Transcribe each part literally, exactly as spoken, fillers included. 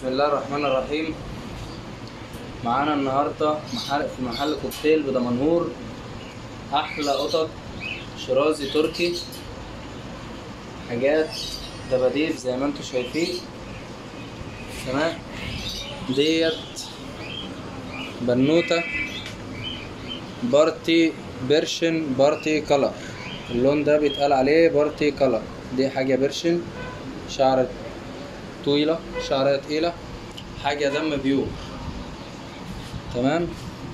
بسم الله الرحمن الرحيم. معانا النهارده محل في محل كوكتيل بدمنهور، احلى قطط شرازي تركي، حاجات دباديب زي ما انتم شايفين. تمام، ديت بنوته بارتي بيرشن بارتي كلر، اللون ده بيتقال عليه بارتي كلر. دي حاجه بيرشن، شعر طويله، شعرها تقيله، حاجه دم بيور. تمام،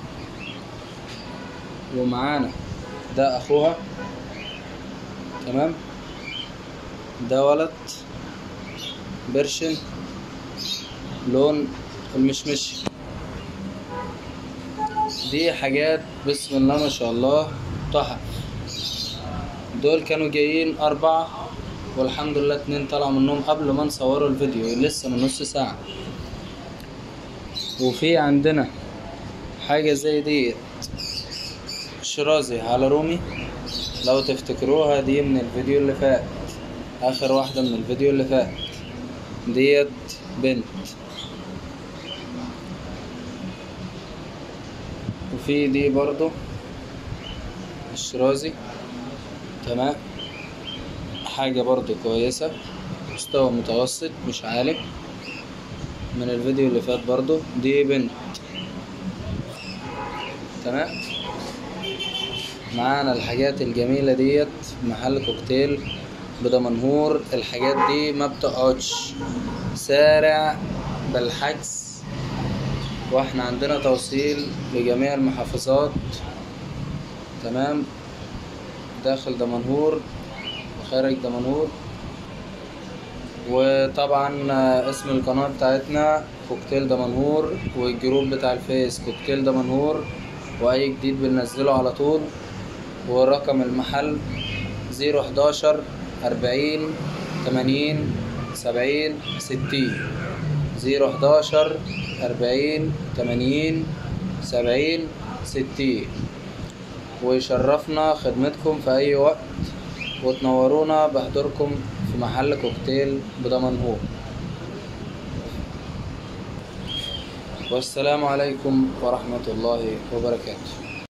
ومعانا ده اخوها. تمام، ده ولد بيرشن لون المشمشي. دي حاجات بسم الله ما شاء الله تحف. دول كانوا جايين أربعة والحمد لله اتنين طلعوا منهم قبل ما نصوروا الفيديو، لسه من نص ساعة. وفي عندنا حاجة زي دي شرازي على رومي، لو تفتكروها دي من الفيديو اللي فات، آخر واحدة من الفيديو اللي فات. ديت بنت. وفي دي برضو الشرازي. تمام، حاجة برضو كويسة، مستوى متوسط مش عالي، من الفيديو اللي فات برضو. دي بنت. تمام، معانا الحاجات الجميلة ديت محل كوكتيل بدمنهور. الحاجات دي ما بتقعدش، سارع بالحجز، واحنا عندنا توصيل لجميع المحافظات. تمام، داخل دمنهور وخارج دمنهور. وطبعا اسم القناة بتاعتنا كوكتيل دمنهور، والجروب بتاع الفيس كوكتيل دمنهور، واي جديد بننزله على طول. ورقم المحل زيرو حداشر أربعين تمانين سبعين ستين، زيرو حداشر أربعين تمانين سبعين ستين. ويشرفنا خدمتكم في اي وقت، وتنورونا بحضوركم في محل كوكتيل بدمنهور. والسلام عليكم ورحمة الله وبركاته.